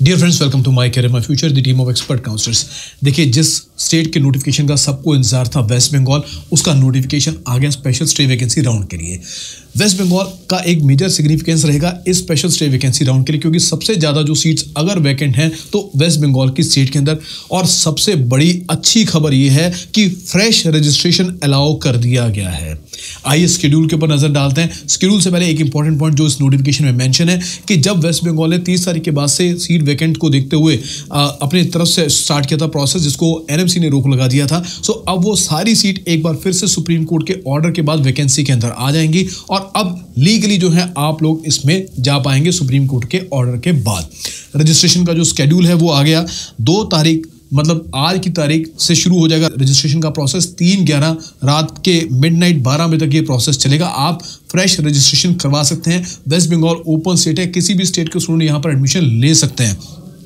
Dear friends, welcome to my career my future, the team of expert counsellors. देखिए, जिस state के notification का सबको इंतजार था, वेस्ट बंगाल, उसका नोटिफिकेशन आ गया स्पेशल स्टे वैकेंसी राउंड के लिए। वेस्ट बंगाल का एक मेजर सिग्निफिकेंस रहेगा इस स्पेशल स्टे वैकेंसी राउंड के लिए, क्योंकि सबसे ज़्यादा जो सीट्स अगर वैकेंट हैं तो वेस्ट बंगाल की स्टेट के अंदर। और सबसे बड़ी अच्छी खबर ये है कि फ्रेश रजिस्ट्रेशन अलाउ कर दिया गया है। आइए स्केड्यूल के ऊपर नजर डालते हैं। स्केड्यूल से पहले एक इंपॉर्टेंट पॉइंट जो इस नोटिफिकेशन में मेंशन है कि जब वेस्ट बंगाल ने 30 तारीख के बाद से सीट वैकेंट को देखते हुए अपनी तरफ से स्टार्ट किया था प्रोसेस, जिसको एनएमसी ने रोक लगा दिया था। सो अब वो सारी सीट एक बार फिर से सुप्रीम कोर्ट के ऑर्डर के बाद वैकेंसी के अंदर आ जाएंगी और अब लीगली जो है आप लोग इसमें जा पाएंगे सुप्रीम कोर्ट के ऑर्डर के बाद। रजिस्ट्रेशन का जो स्केड्यूल है वो आ गया 2 तारीख, मतलब आज की तारीख से शुरू हो जाएगा रजिस्ट्रेशन का प्रोसेस। 3/11 रात के मिडनाइट 12 बजे तक ये प्रोसेस चलेगा। आप फ्रेश रजिस्ट्रेशन करवा सकते हैं। वेस्ट बंगाल ओपन स्टेट है, किसी भी स्टेट के स्टूडेंट यहाँ पर एडमिशन ले सकते हैं।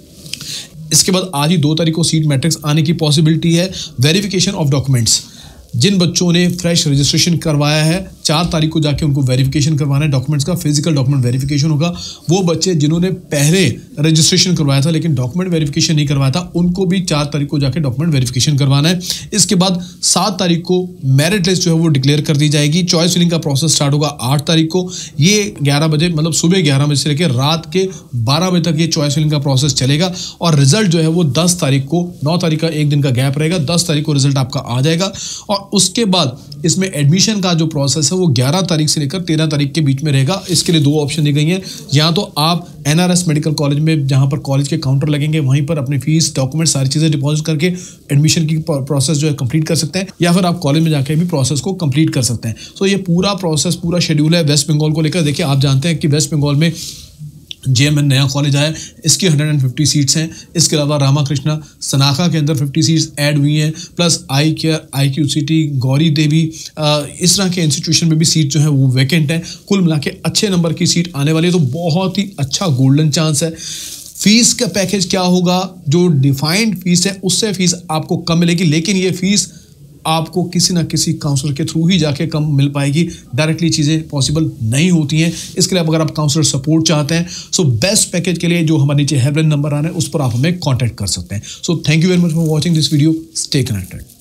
इसके बाद आज ही 2 तारीख को सीट मैट्रिक्स आने की पॉसिबिलिटी है। वेरिफिकेशन ऑफ डॉक्यूमेंट्स, जिन बच्चों ने फ्रेश रजिस्ट्रेशन करवाया है 4 तारीख को जाके उनको वेरिफिकेशन करवाना है डॉक्यूमेंट्स का। फिजिकल डॉक्यूमेंट वेरिफिकेशन होगा। वो बच्चे जिन्होंने पहले रजिस्ट्रेशन करवाया था लेकिन डॉक्यूमेंट वेरिफिकेशन नहीं करवाया था, उनको भी 4 तारीख को जाके डॉक्यूमेंट वेरिफिकेशन करवाना है। इसके बाद 7 तारीख को मेरिट लिस्ट जो है वो डिक्लेयर कर दी जाएगी। चॉइस फिलिंग का प्रोसेस स्टार्ट होगा 8 तारीख को। ये 11 बजे, मतलब सुबह 11 बजे से लेकर रात के 12 बजे तक ये चॉइस फिलिंग का प्रोसेस चलेगा। और रिजल्ट जो है वो 10 तारीख को, 9 तारीख का एक दिन का गैप रहेगा, 10 तारीख को रिजल्ट आपका आ जाएगा। और उसके बाद इसमें एडमिशन का जो प्रोसेस है वो 11 तारीख से लेकर 13 तारीख के बीच में रहेगा। इसके लिए 2 ऑप्शन दी गई हैं। या तो आप एनआरएस मेडिकल कॉलेज में, जहां पर कॉलेज के काउंटर लगेंगे, वहीं पर अपनी फीस, डॉक्यूमेंट, सारी चीज़ें डिपॉजिट करके एडमिशन की प्रोसेस जो है कंप्लीट कर सकते हैं, या फिर आप कॉलेज में जाकर भी प्रोसेस को कंप्लीट कर सकते हैं। सो ये पूरा प्रोसेस, पूरा शेड्यूल है वेस्ट बंगाल को लेकर। देखिए, आप जानते हैं कि वेस्ट बंगाल में जेएमएन नया कॉलेज आया, इसकी 150 सीट्स हैं। इसके अलावा रामाकृष्णा सनाखा के अंदर 50 सीट्स ऐड हुई हैं, plus eye care, IQCT, Gauri Devi, इस तरह के इंस्टीट्यूशन में भी सीट जो है वो वैकेंट है। कुल मिला के अच्छे नंबर की सीट आने वाली है, तो बहुत ही अच्छा गोल्डन चांस है। फीस का पैकेज क्या होगा? जो डिफाइंड फीस है उससे फीस आपको कम मिलेगी, लेकिन ये फीस आपको किसी ना किसी काउंसलर के थ्रू ही जाके कम मिल पाएगी। डायरेक्टली चीज़ें पॉसिबल नहीं होती हैं। इसके लिए अगर आप काउंसलर सपोर्ट चाहते हैं, सो बेस्ट पैकेज के लिए जो हमारे नीचे हेल्पलाइन नंबर आ रहा है उस पर आप हमें कांटेक्ट कर सकते हैं। So thank you very much for watching this video. Stay connected.